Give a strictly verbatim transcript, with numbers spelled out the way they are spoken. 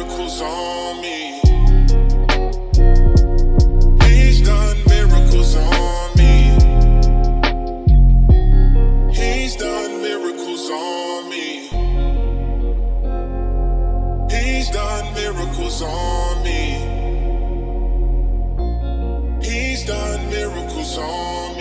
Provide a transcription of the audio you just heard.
miracles on me. He's done miracles on me. He's done miracles on me. He's done miracles on me. He's done miracles on me.